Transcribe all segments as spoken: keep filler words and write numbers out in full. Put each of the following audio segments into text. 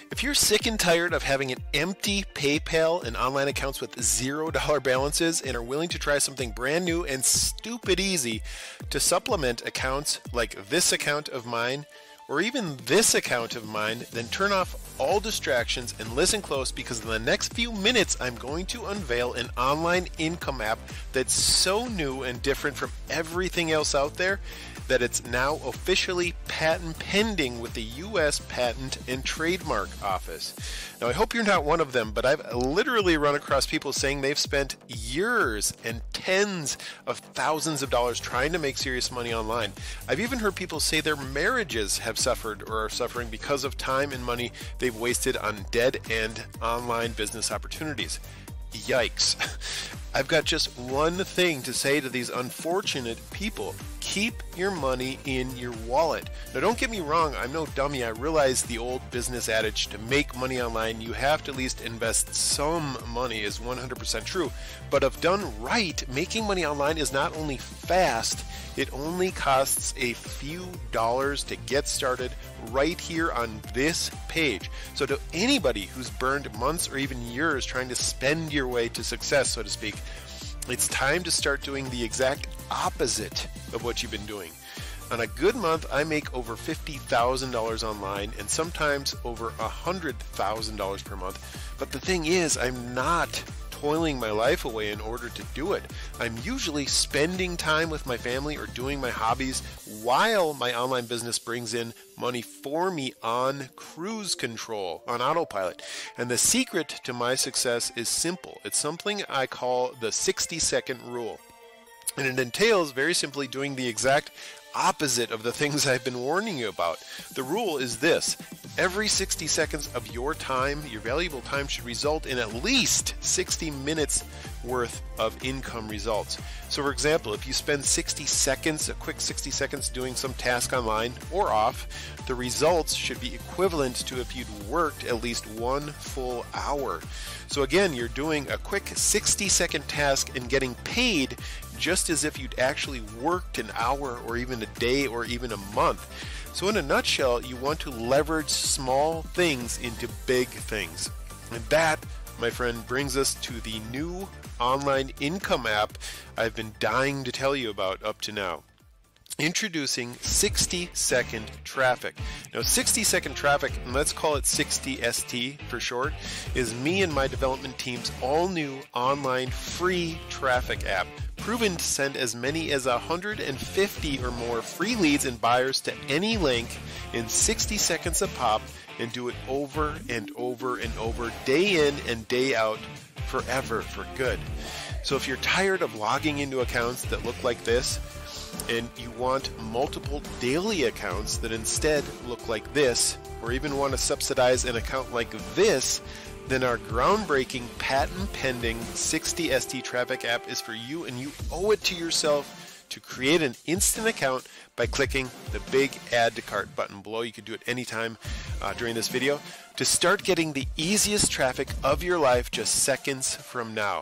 If you're sick and tired of having an empty PayPal and online accounts with zero dollar balances and are willing to try something brand new and stupid easy to supplement accounts like this account of mine or even this account of mine, then turn off all distractions and listen close, because in the next few minutes I'm going to unveil an online income app that's so new and different from everything else out there that it's now officially patent pending with the U S Patent and Trademark Office. Now, I hope you're not one of them, but I've literally run across people saying they've spent years and tens of thousands of dollars trying to make serious money online. I've even heard people say their marriages have suffered or are suffering because of time and money they've wasted on dead-end online business opportunities. Yikes. I've got just one thing to say to these unfortunate people. Keep your money in your wallet. Now, don't get me wrong, I'm no dummy. I realize the old business adage, to make money online, you have to at least invest some money, is one hundred percent true. But if done right, making money online is not only fast, it only costs a few dollars to get started right here on this page. So to anybody who's burned months or even years trying to spend your way to success, so to speak, it's time to start doing the exact opposite of what you've been doing. On a good month, I make over fifty thousand dollars online and sometimes over one hundred thousand dollars per month. But the thing is, I'm not toiling my life away in order to do it. I'm usually spending time with my family or doing my hobbies while my online business brings in money for me on cruise control, on autopilot. And the secret to my success is simple. It's something I call the sixty second rule. And it entails very simply doing the exact opposite of the things I've been warning you about. The rule is this: every sixty seconds of your time, your valuable time, should result in at least sixty minutes worth of income results. So for example, if you spend sixty seconds, a quick sixty seconds doing some task online or off, the results should be equivalent to if you'd worked at least one full hour. So again, you're doing a quick sixty second task and getting paid just as if you'd actually worked an hour or even a day or even a month. So in a nutshell, you want to leverage small things into big things. And that, my friend, brings us to the new online income app I've been dying to tell you about up to now. Introducing sixty second Traffic. Now, sixty second Traffic, and let's call it sixty S T for short, is me and my development team's all new online free traffic app, proven to send as many as one hundred fifty or more free leads and buyers to any link in sixty seconds a pop, and do it over and over and over, day in and day out, forever, for good. So if you're tired of logging into accounts that look like this, and you want multiple daily accounts that instead look like this, or even want to subsidize an account like this, then our groundbreaking, patent-pending sixty S T Traffic app is for you, and you owe it to yourself to create an instant account by clicking the big Add to Cart button below. You can do it anytime uh, during this video to start getting the easiest traffic of your life just seconds from now.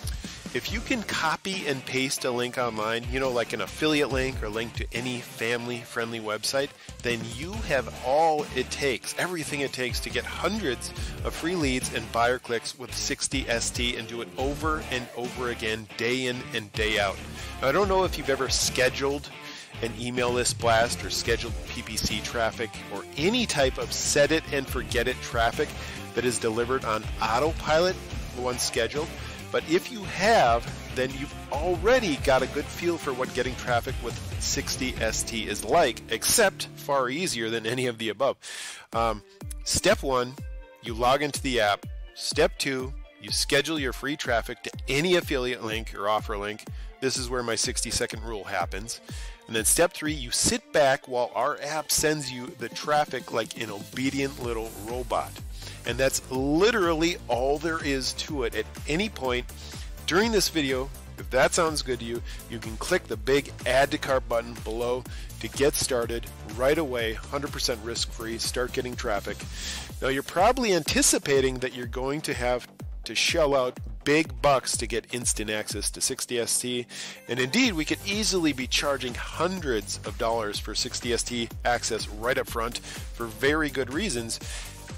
If you can copy and paste a link online, you know, like an affiliate link or link to any family-friendly website, then you have all it takes, everything it takes to get hundreds of free leads and buyer clicks with sixty S T, and do it over and over again, day in and day out. Now, I don't know if you've ever scheduled an email list blast or scheduled P P C traffic or any type of set it and forget it traffic that is delivered on autopilot once scheduled. But if you have, then you've already got a good feel for what getting traffic with sixty S T is like, except far easier than any of the above. Um, step one, you log into the app. Step two, you schedule your free traffic to any affiliate link or offer link. This is where my sixty second rule happens. And then step three, you sit back while our app sends you the traffic like an obedient little robot. And that's literally all there is to it. At any point during this video, if that sounds good to you, you can click the big Add to Cart button below to get started right away, one hundred percent risk-free, start getting traffic. Now, you're probably anticipating that you're going to have to shell out big bucks to get instant access to sixty S T, and indeed we could easily be charging hundreds of dollars for sixty S T access right up front for very good reasons.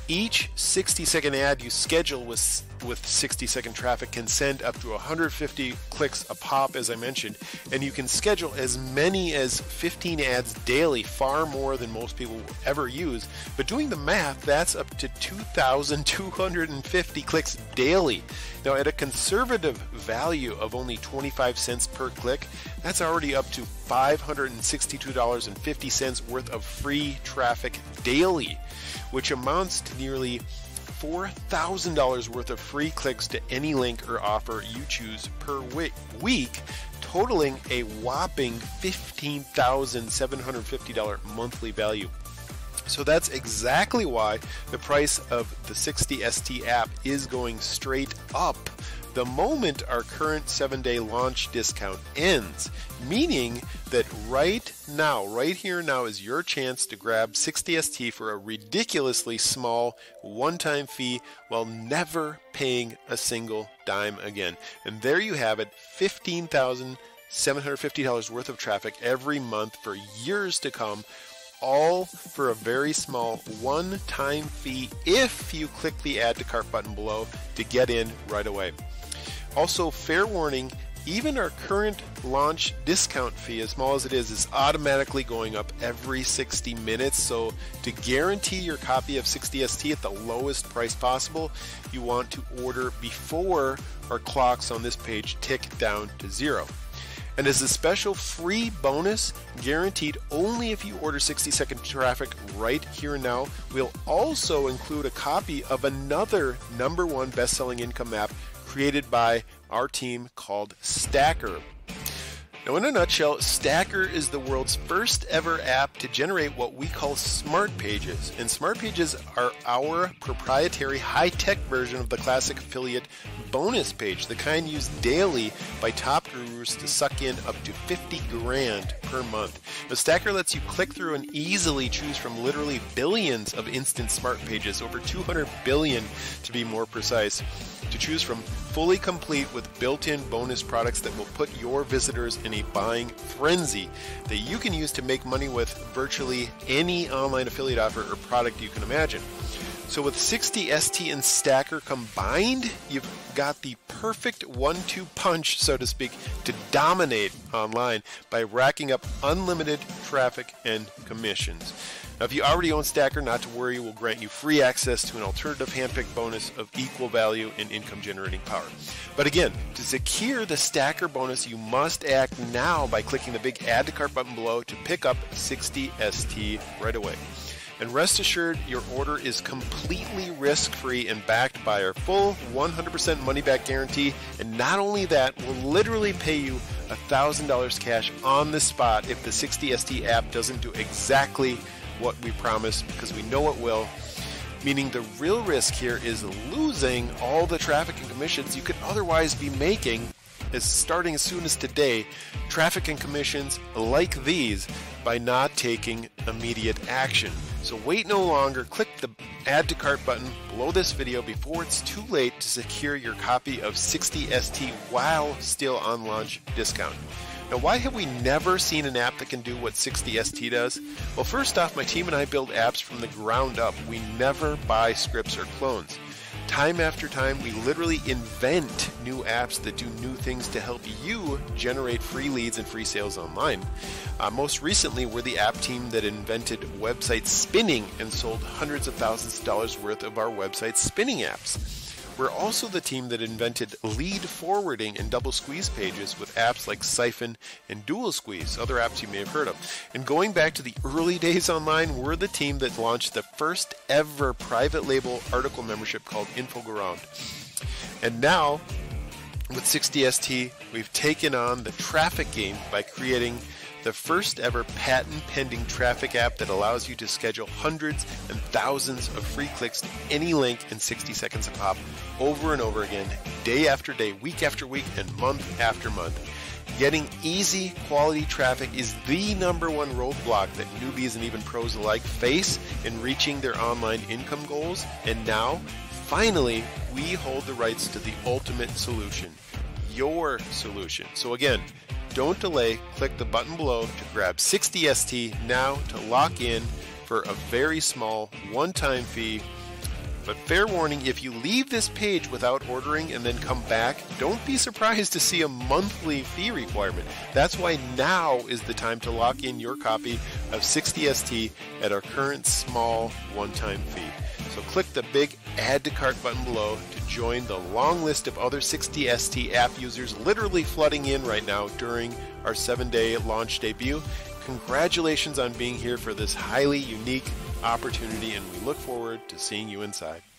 Each sixty second ad you schedule with with sixty second traffic can send up to one hundred fifty clicks a pop, as I mentioned, and you can schedule as many as fifteen ads daily, far more than most people will ever use. But doing the math, that's up to two thousand two hundred fifty clicks daily. Now, at a conservative value of only twenty-five cents per click, that's already up to five hundred sixty-two dollars and fifty cents worth of free traffic daily, which amounts to nearly four thousand dollars worth of free clicks to any link or offer you choose per week, totaling a whopping fifteen thousand seven hundred fifty dollars monthly value. So that's exactly why the price of the sixty S T app is going straight up the moment our current seven day launch discount ends, meaning that right now, right here now is your chance to grab sixty S T for a ridiculously small one-time fee while never paying a single dime again. And there you have it, fifteen thousand seven hundred fifty dollars worth of traffic every month for years to come, all for a very small one-time fee if you click the add to cart button below to get in right away. Also, fair warning, even our current launch discount fee, as small as it is, is automatically going up every sixty minutes. So to guarantee your copy of sixty S T at the lowest price possible, you want to order before our clocks on this page tick down to zero. And as a special free bonus, guaranteed only if you order sixty second traffic right here and now, we'll also include a copy of another number one best-selling income app created by our team called Stacker. Now, in a nutshell, Stacker is the world's first ever app to generate what we call Smart Pages. And Smart Pages are our proprietary high-tech version of the classic affiliate bonus page, the kind used daily by top gurus to suck in up to fifty grand per month. The Stacker lets you click through and easily choose from literally billions of instant Smart Pages, over two hundred billion to be more precise, to choose from, fully complete with built-in bonus products that will put your visitors in a buying frenzy that you can use to make money with virtually any online affiliate offer or product you can imagine. So with sixty S T and Stacker combined, you've got the perfect one two punch, so to speak, to dominate online by racking up unlimited traffic and commissions. Now, if you already own Stacker, not to worry, we'll grant you free access to an alternative handpicked bonus of equal value and income generating power. But again, to secure the Stacker bonus, you must act now by clicking the big add to cart button below to pick up sixty S T right away. And rest assured, your order is completely risk-free and backed by our full one hundred percent money-back guarantee. And not only that, we'll literally pay you one thousand dollars cash on the spot if the sixty S T app doesn't do exactly what we promised, because we know it will. Meaning the real risk here is losing all the traffic and commissions you could otherwise be making, as starting as soon as today, traffic and commissions like these, by not taking immediate action. So wait no longer, click the add to cart button below this video before it's too late to secure your copy of sixty S T while still on launch discount. Now, why have we never seen an app that can do what sixty S T does? Well, first off, my team and I build apps from the ground up. We never buy scripts or clones. Time after time, we literally invent new apps that do new things to help you generate free leads and free sales online. Uh, most recently, we're the app team that invented website spinning and sold hundreds of thousands of dollars worth of our website spinning apps. We're also the team that invented lead forwarding and double squeeze pages with apps like Siphon and Dual Squeeze, other apps you may have heard of. And going back to the early days online, we're the team that launched the first ever private label article membership called InfoGround. And now, with sixty S T, we've taken on the traffic game by creating the first ever patent pending traffic app that allows you to schedule hundreds and thousands of free clicks to any link in sixty seconds a pop, over and over again, day after day, week after week, and month after month. Getting easy quality traffic is the number one roadblock that newbies and even pros alike face in reaching their online income goals. And now, finally, we hold the rights to the ultimate solution, your solution. So again, don't delay, click the button below to grab sixty S T now to lock in for a very small one-time fee But fair warning, if you leave this page without ordering and then come back, don't be surprised to see a monthly fee requirement. That's why now is the time to lock in your copy of sixty S T at our current small one-time fee. So click the big Add to Cart button below to join the long list of other sixty S T app users literally flooding in right now during our seven-day launch debut. Congratulations on being here for this highly unique opportunity, and we look forward to seeing you inside.